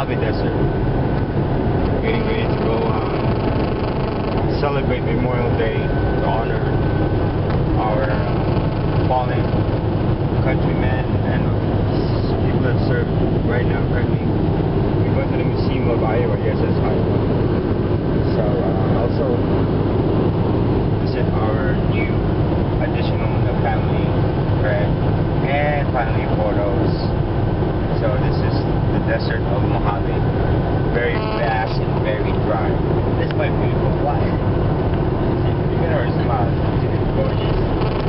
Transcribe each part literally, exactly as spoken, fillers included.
Mojave Desert. Getting ready to go um, celebrate Memorial Day to honor our fallen countrymen and people that serve right now currently. We went to the Museum of Iowa, U S S Iowa. So uh, also visit our new additional family bread and finally photos. So this is the desert of Mojave. Very vast and very dry. This is my beautiful wife. Look at her smile. She's gorgeous.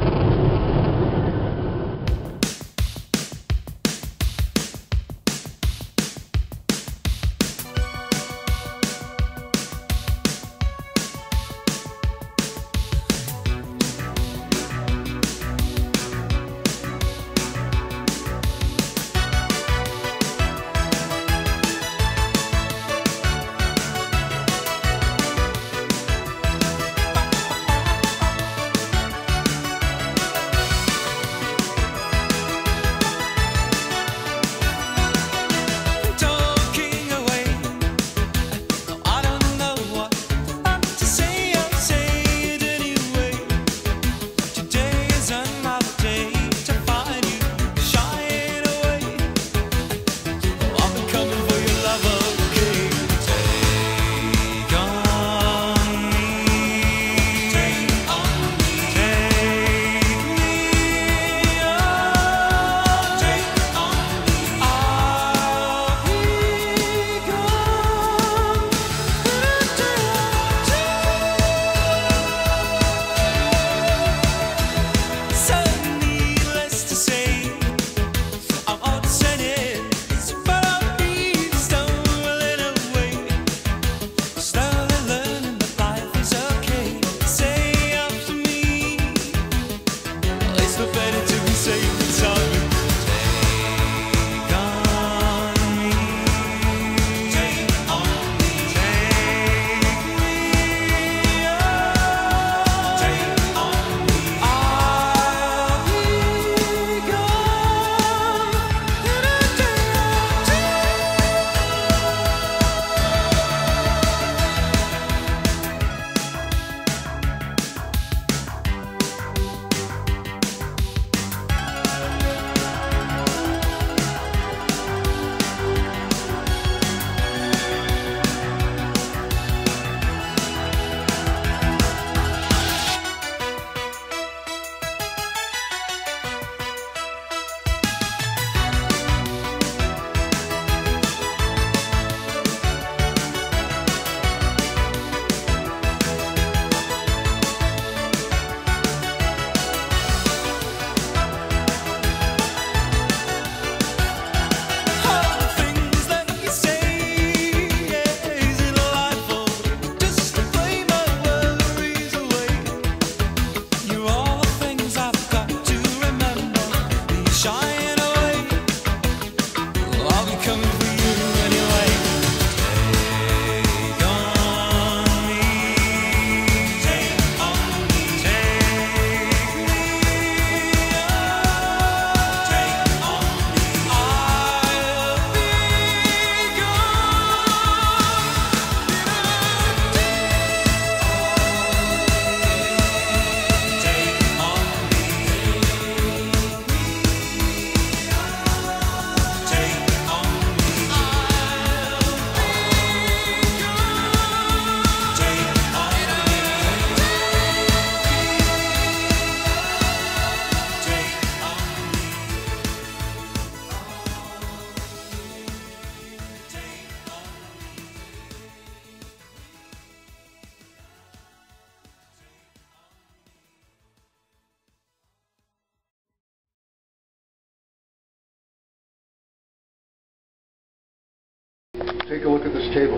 Take a look at this table.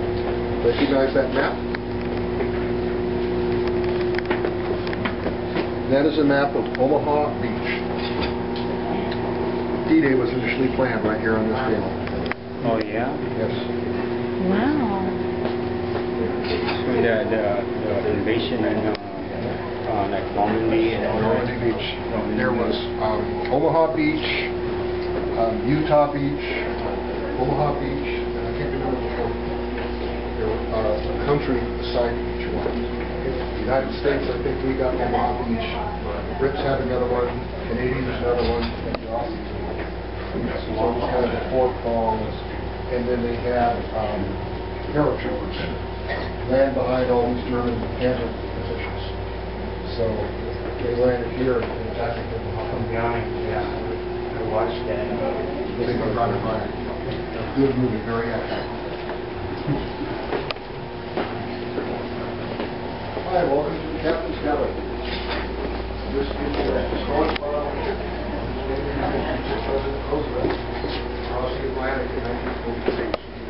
Recognize that map? That is a map of Omaha Beach. D-Day was initially planned right here on this table. Oh yeah? Yes. Wow. The, the, the invasion and uh, uh, like Normandy and all that. Normandy Beach. There was um, Omaha Beach, um, Utah Beach, Omaha Beach, and uh, a country assigned to each one. The United States, I think we got Omaha Beach. The Brits had another one. Canadians another one. And the Aussies another one. So it was kind of the four prongs. And then they had um, paratroopers land behind all these German panzer positions. So they landed here and attacked them from behind. Yeah, I watched that. They were running by a good movie, very active. Hi, welcome to the Captain's Galley. This is the historic Battleship. President Roosevelt crossing the Atlantic in nineteen forty-six.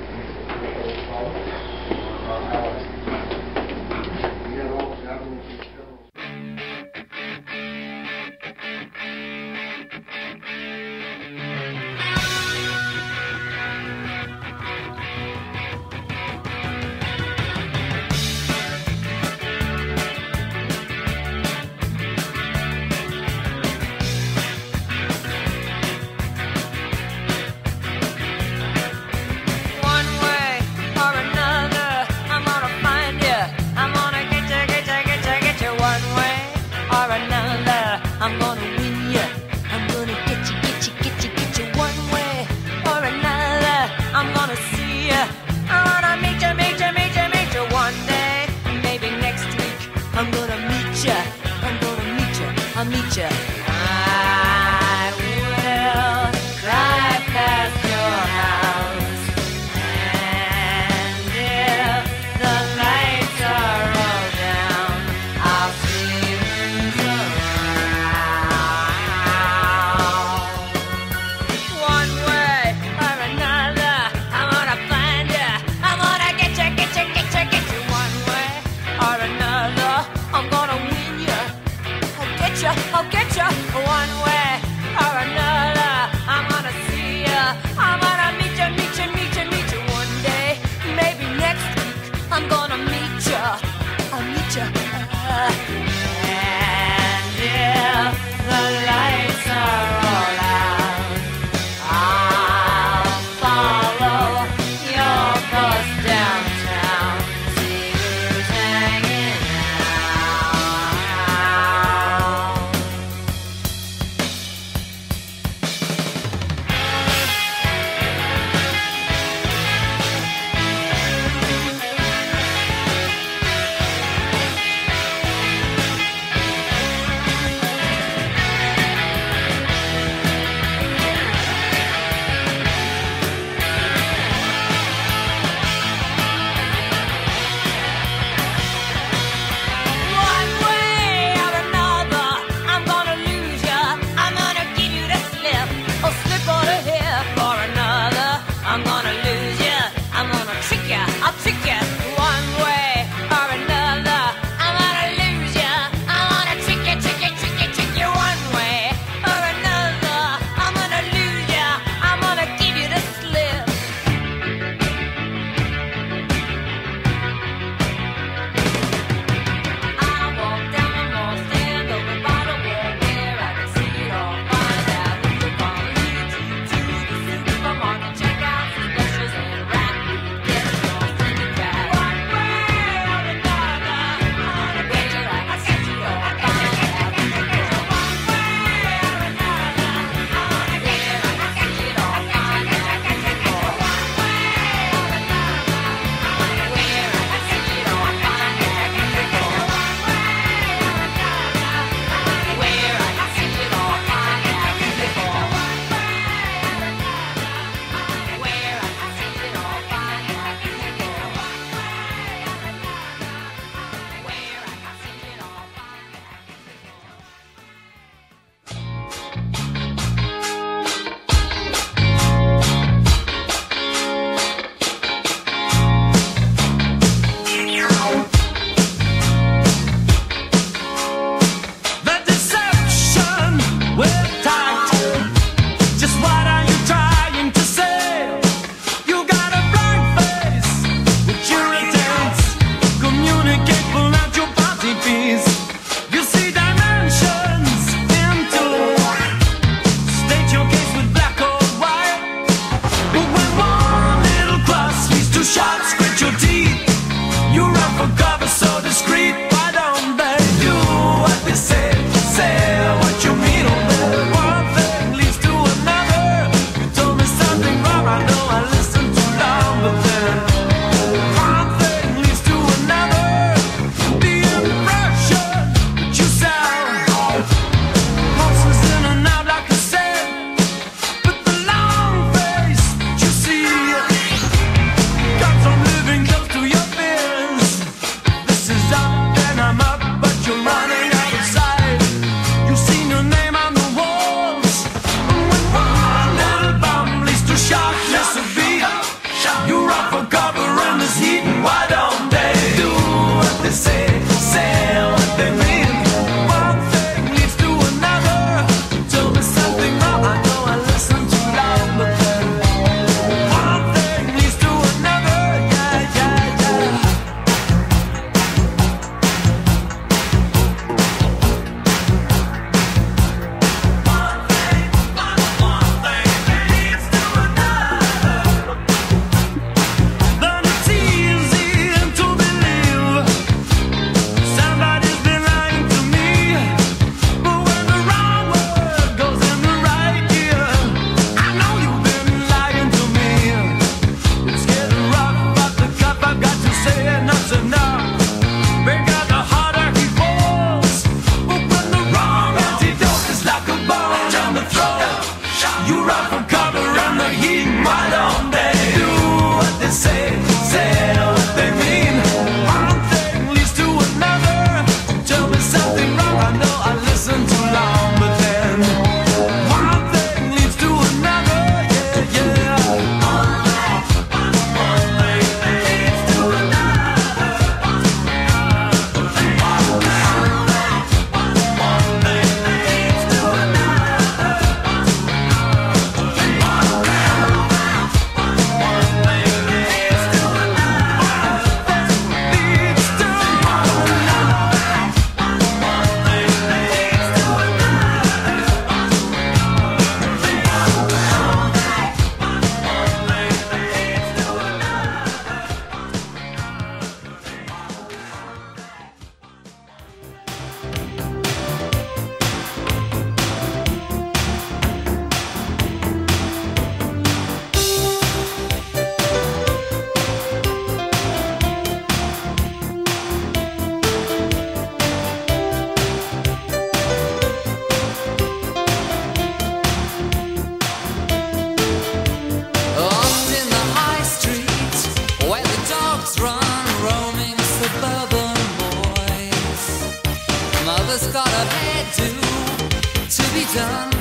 Our allies. We had all the admirals and generals. be done.